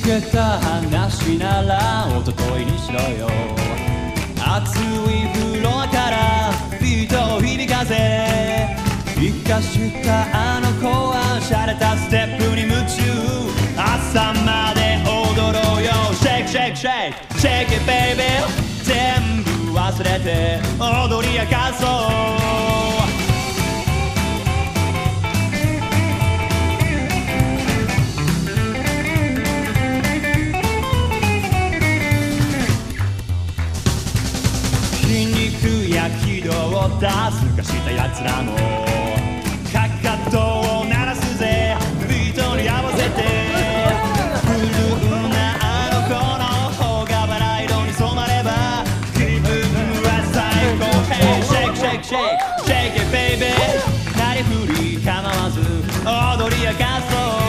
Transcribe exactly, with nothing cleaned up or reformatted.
けた話なら一昨日にしろよ。熱い風呂からビートを響かせ、生かしたあの子は洒落たステップに夢中。朝まで踊ろうよ。シェイクシェイクシェイクシェイクイットベイビー。全部忘れて踊り明かそう。筋肉や軌道を出すかしたやつらもかかとを鳴らすぜ。ビートに合わせてブルーなあの子の方がバラ色に染まれば気分は最高。Hey shake shake shake shake it baby。なりふり構わず踊り明かそう。